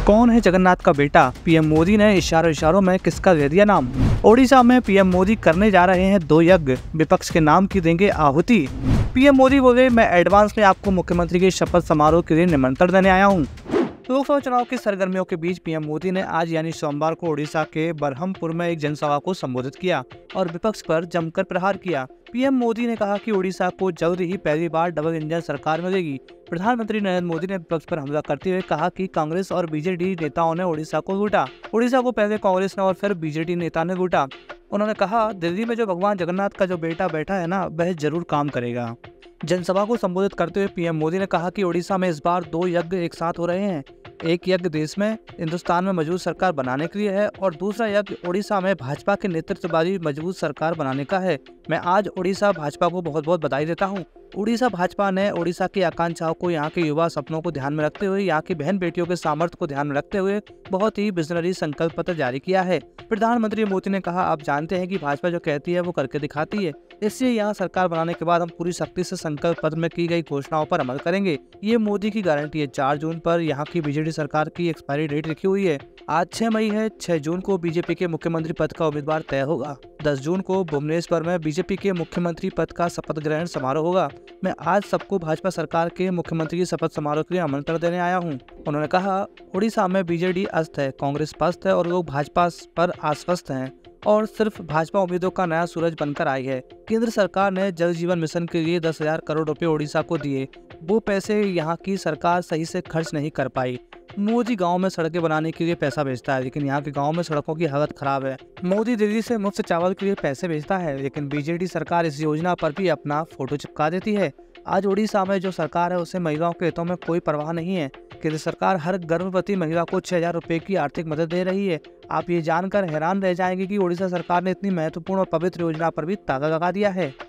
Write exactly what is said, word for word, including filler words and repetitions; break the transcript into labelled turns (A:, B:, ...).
A: कौन है जगन्नाथ का बेटा? पीएम मोदी ने इशारों इशारों में किसका दे दिया नाम? ओडिशा में पीएम मोदी करने जा रहे हैं दो यज्ञ, विपक्ष के नाम की देंगे आहुति। पीएम मोदी बोले, मैं एडवांस में आपको मुख्यमंत्री के शपथ समारोह के लिए निमंत्रण देने आया हूँ। लोकसभा चुनाव की सरगर्मियों के बीच पीएम मोदी ने आज यानी सोमवार को ओडिशा के बरहमपुर में एक जनसभा को संबोधित किया और विपक्ष पर जमकर प्रहार किया। पीएम मोदी ने कहा कि ओडिशा को जल्द ही पहली बार डबल इंजन सरकार मिलेगी। प्रधानमंत्री नरेंद्र मोदी ने विपक्ष पर हमला करते हुए कहा कि कांग्रेस और बीजेडी नेताओं ने ओडिशा को लूटा। ओडिशा को पहले कांग्रेस ने और फिर बीजेडी नेता ने लूटा। उन्होंने कहा, दिल्ली में जो भगवान जगन्नाथ का जो बेटा बैठा है ना, वह जरूर काम करेगा। जनसभा को संबोधित करते हुए पीएम मोदी ने कहा कि ओडिशा में इस बार दो यज्ञ एक साथ हो रहे हैं। एक यज्ञ देश में हिंदुस्तान में मजबूत सरकार बनाने के लिए है और दूसरा यज्ञ ओडिशा में भाजपा के नेतृत्व वाली मजबूत सरकार बनाने का है। मैं आज ओडिशा भाजपा को बहुत बहुत बधाई देता हूं। ओडिशा भाजपा ने ओडिशा की आकांक्षाओं को, यहाँ के युवा सपनों को ध्यान में रखते हुए, यहाँ की बहन बेटियों के सामर्थ्य को ध्यान में रखते हुए बहुत ही विजनरी संकल्प पत्र जारी किया है। प्रधानमंत्री मोदी ने कहा, आप जानते हैं कि भाजपा जो कहती है वो करके दिखाती है, इसलिए यहाँ सरकार बनाने के बाद हम पूरी शक्ति से संकल्प पत्र में की गई घोषणाओं पर अमल करेंगे। ये मोदी की गारंटी है। चार जून पर यहाँ की बीजेडी सरकार की एक्सपायरी डेट लिखी हुई है। आज छह मई है। छह जून को बीजेपी के मुख्यमंत्री पद का उम्मीदवार तय होगा। दस जून को भुवनेश्वर में बीजेपी के मुख्यमंत्री पद का शपथ ग्रहण समारोह होगा। मैं आज सबको भाजपा सरकार के मुख्यमंत्री की शपथ समारोह के लिए आमंत्रण देने आया हूं। उन्होंने कहा, ओडिशा में बीजेडी अस्त है, कांग्रेस पस्त है और लोग भाजपा पर आश्वस्त हैं और सिर्फ भाजपा उम्मीदों का नया सूरज बनकर आई है। केंद्र सरकार ने जल जीवन मिशन के लिए दस हजार करोड़ रुपए ओडिशा को दिए। वो पैसे यहाँ की सरकार सही से खर्च नहीं कर पाई। मोदी गांव में सड़कें बनाने के लिए पैसा भेजता है, लेकिन यहाँ के गांव में सड़कों की हालत खराब है। मोदी दिल्ली से मुफ्त चावल के लिए पैसे भेजता है, लेकिन बीजेडी सरकार इस योजना पर भी अपना फोटो चिपका देती है। आज ओडिशा में जो सरकार है उसे महिलाओं के हितों में कोई परवाह नहीं है। केंद्र सरकार हर गर्भवती महिला को छह हजार रुपए की आर्थिक मदद दे रही है। आप ये जानकर हैरान रह जाएंगे कि ओडिशा सरकार ने इतनी महत्वपूर्ण और पवित्र योजना पर भी ताला लगा दिया है।